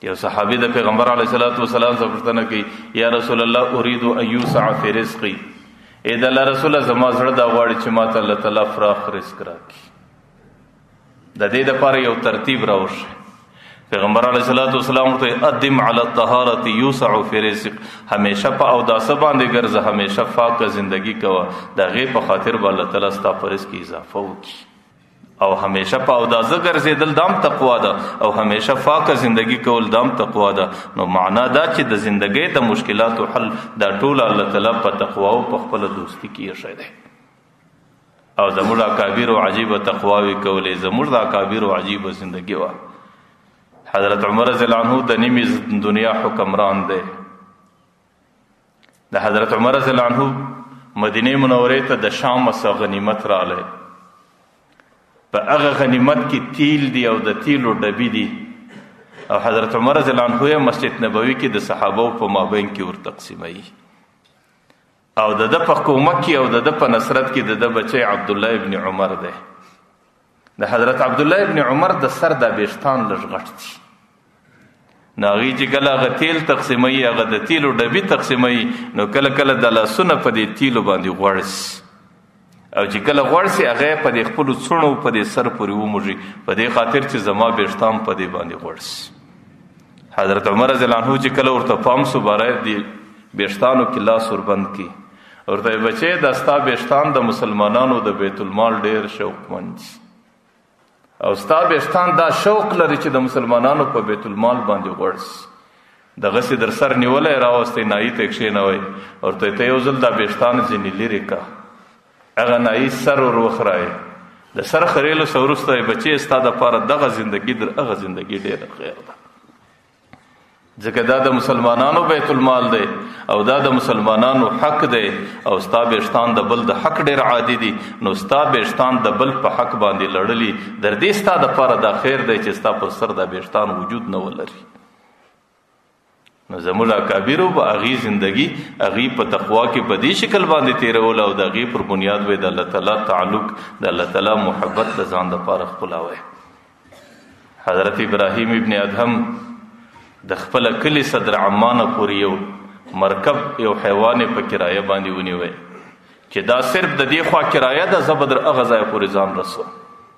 یو صحابي د پیغمبر علیه الصلاۃ والسلام څخه پوښتنه کوي یا رسول الله اريد ان يوسع في رزقي، اې د الله رسول زما زړه دا غواړي چې ما ته الله تعالی فراخ رزق راکړي. د دې لپاره یو ترتیب راوښي. پیغمبر علیه الصلاۃ والسلام ته ادم علی الطهارة يوسع في رزق، همیشه په اوداسه باندې ګرځه، همیشه پاکه زندگی کوه، د هغې په خاطر به الله تعالی ستا په رزق کې اضافه وکړي. او همیشه په اوداسه ګرځېدل دام تقوا ده، او همیشه پاکه زندگی کول دام تقوا ده. نو معنا دا چې د زندگی د مشکلاتو حل دا ټول الله تعالی په تقوا او په خپل دوستی کې ایښی دی. او زموږ اکابر او عجیبه تقواوي کولې، زموږ د اکابر او عجیبه زندگی وه. حضرت عمر رضی الله عنه د نیمې دنیا حکمران دی. د حضرت عمر رضی الله عنه مدینه منورې ته د شام څخه غنیمت راغلی. په هغه غنیمت کې تیل دی او د تیلو ډبې دي، او حضرت عمر رضی الله عنه مسجد نبوي کې د صحابو په مابین کې ور تقسیموي. او د په حکومت کې او د په نصرت کې د بچی عبد الله ابن عمر دی. د حضرت عبد الله ابن عمر د سر د بیشتان لږ غټ دي. ناغي چې کله هغه تیل تقسیموي، هغه د تیلو ډبې تقسیموي، نو کله کله د لاسونه په دې تیلو باندې غوړسي، او چې کله غوړسي هغه په دې خپلو څڼو په دې سر پورې وموږي، په دې خاطر چې زما بیشتان په دې باندې غوړسي. حضرت عمر رضی الله عنه چې کله ورته پام سو باره دې بیشتانو کې لاس وربند کړي، ورته بچی دا ستا بیشتان د مسلمانانو د بیت المال ډېر شوقمند دي، او ستا بیشتان دا شوق لري چې د مسلمانانو په بیت المال باندې غوړسي. دغسې در سر نیولی راوستی، نایي ته کښېنوئ، ورته ته یو ځل دا بیشتان ځینې لرې که. هغه نایي سر ور وخرایي، د سر خریلو څه وروسته بچی ستا دپاره دغه زندگی در هغه زندگی ډېره خیر ده، ځکه دا د مسلمانانو بیت المال دی او دا د مسلمانانو حق دی، او ستا بیشتان د بل د حق ډېر عادي دي. نو ستا بیشتان د بل په حق باندې لړلي، در دې ستا دپاره دا خیر دی چې ستا په سر دا بیشتان وجود نه ولري. نو زموږ اکابرو به هغې زندگی هغې په تقوا کې په دې شکل باندې تېروله، او د هغې پر بنیاد به د الله تعالی تعلق، د الله تعالی محبت د ځان دپاره خپلاوی. حضرت ابراهیم ابن ادهم د خپل کلي صدر عمانه پورې یو مرکب یو حیوان په کرایه باندې ونیوی چې دا صرف د دې خوا کرایه ده، زه به در هغه ځایه پورې ځان رسوم.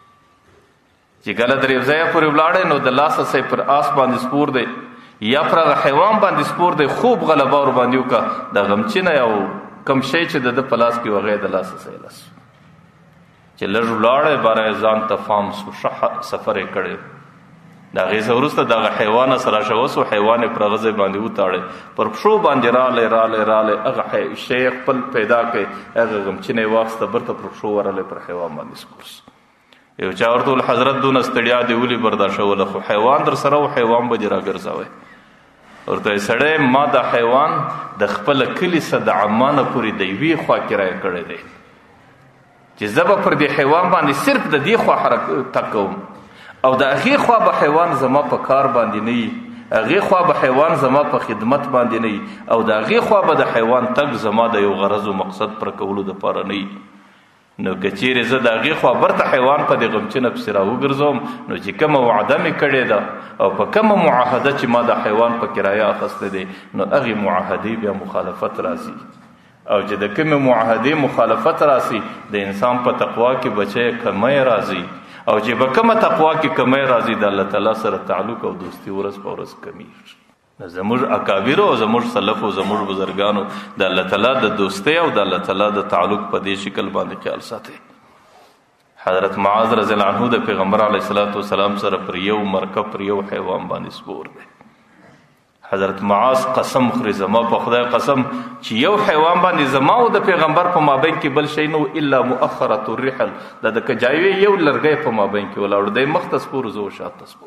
چې کله در یو ځایه پورې ولاړی نو د لاسه صحیح پر آس باندې سپور دی یا پر هغه حیوان باندې سپور دی، خوب غلبه ور باندې وکړه، د غمچینه یو کم شی چې د په لاس کې و هغه د لاسه صحیح لاس چې لږ ولاړی باره ځان ته فام سو، ښه سفر یې کړی. د هغې څه وروسته دغه حیوانه سره شوسو، حیوان یې پر هغه ځای باندې وتاړی، پر پښو باندې رالی هغه شی خپل پیدا کړی، هغه غمچینه یې واخیسته، برته پر پښو ورلی، پر حیوان باندې سپور سو. یو چا ورته وویل حضرت دونه ستړیا دې ولې برداشوله، خو حیوان در سره و، حیوان به دې راګرځوی. ورته سړی ما دا حیوان د خپل کلي څخه د عمانه پورې د یوې خوا کرایه کړی دی، چې زه به پر دې حیوان باندې صرف د دې خوا حرکت کوم، او د هغې خوا به حیوان زما په کار باندې نه وي، هغې خوا به حیوان زما په خدمت باندې نه وي، او د هغې خوا به د حیوان تګ زما د یو غرض و مقصد پر کولو دپاره نه وي. نو که چیرې زه د هغې خوا برته حیوان په دې غمچینه پسې راوګرځوم، نو چې کومه وعده مې کړې ده او په کومه معاهده چې ما د حیوان په کرایه اخیستی دی، نو هغې معاهدې بیا مخالفت راځي. او چې د کومې معاهدې مخالفت راسي، د انسان په تقوا کې بچی کمی راځي، او چې په کومه تقوا کې کمی راځي، د الله تعالی سره تعلق او دوستي ورځ په ورځ کمیږي. زموږ اکابرو او زموږ سلفو زموږ بزرګانو د الله تعالی د دوستۍ او د الله تعالی د تعلق په دې شکل باندې خیال ساتي. حضرت معاذ رضی الله عنه د پیغمبر علیه الصلاۃ والسلام سره پر یو مرکب پر یو حیوان باندې سپور دی. حضرت معاذ قسم خوري، زما په خدای قسم چې یو حیوان باندې زما او د پیغمبر په مابین کې بل شی نو الا مؤخره الرحل، د کجاوی یو لرګی په مابین کې ولاړ دی، مخ ته سپور زه شاته سپور.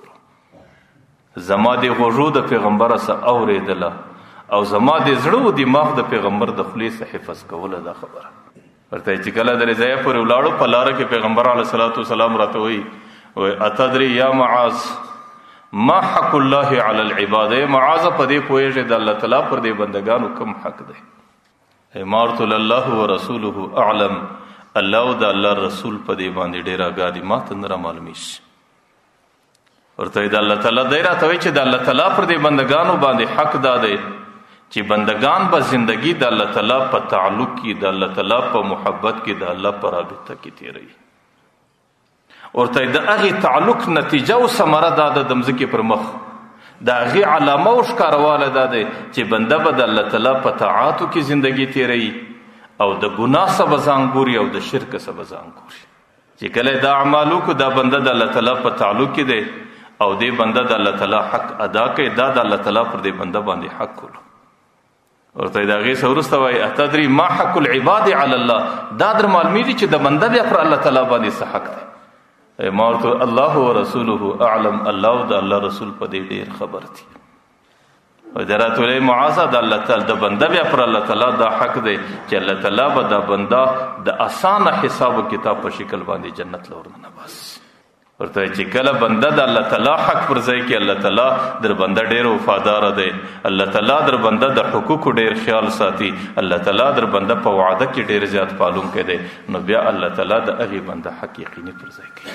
زما د غوږو د پیغمبر څخه اورېدله، او زما د زړه و دماغ د پیغمبر د خولې څخه حفظ کوله. دا خبره ورته چې کله درې ځایه پورې ولاړو، په لاره کې پیغمبر علیه الصلاۃ والسلام راته وایي اتدري یا معاذ ما حق الله علی العباد، معاذ په دې پوهېږې د الله تعالی پر دې بندګانو کوم حق دی؟ امارت الله ورسوله اعلم، الله او د الله رسول په دې باندې ډېر اګاه دي، ما ته نه رامعلومېږي. ورته د الله تعالی دی راته وایي چې د الله تعالی پر دې بندګانو باندې حق دا دی چې بندگان به زندگی د الله تعالی په تعلق کې، د الله تعالی په محبت کې، د الله په رابطه کې تیروي. ورته د هغې تعلق نتیجه او ثمره دا ده د مځکې پر مخ د هغې علامه او ښکارواله دا دی چې بنده به د الله تعالی په طاعاتو کې زندگی تیروي او د ګناه څخه به ځان ګوري او د شرک څخه به ځان ګوري. چې کله دا اعمال وکړو دا بنده د الله تعالی په تعلق کې دی او دې بنده د الله تعالی حق ادا کوي، دا د الله تعالی پر دې بنده باندې حق کولو. ورته د هغې څه وروسته وایي اتدري ما حق العباد علی الله، دا در معلومي دي چې د بنده بیا پر الله تعالی باندې څه حق دی. ما ورته الله ورسوله اعلم، الله او د الله رسول په دې ډېر خبر دي. د راته ویلې معاذ د الله تعالی د بنده بیا پر الله تعالی دا حق دی چې الله تعالی به دا بنده د اسانه حساب و کتاب په شکل باندې جنت له ورننه باسي. ورته چې کله بنده د الله تعالی حق پر ځای کې، الله تعالی در بنده ډېر وفادار دی، الله تعالی در بنده د حقوقو ډېر خیال ساتي، الله تعالی در بنده په وعده کې ډېر زیات پالونکی دی، نو بیا الله تعالی د هغې بنده حق یقیني پر ځای کوي.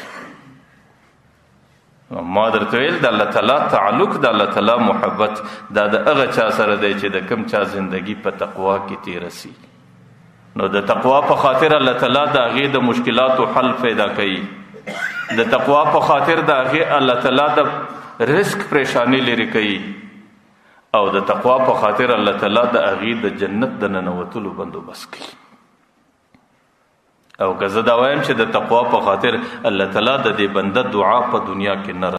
ما درته ویل د الله تعالی تعلق، د الله تعالی محبت دا د هغه چا سره دی چې د کوم چا زندگی په تقوا کې تیره سي، نو د تقوا په خاطر الله تعالی د هغې د مشکلاتو حل پیدا کوي، د تقوا په خاطر د هغې الله تعالی د رزق پریشانی لرې کوي، او د تقوا په خاطر الله تعالی د هغې د جنت د ننوتلو بندوبست کوي. او که زه دا وایم چې د تقوا په خاطر الله تعالی د دې بنده دعا په دنیا کې نه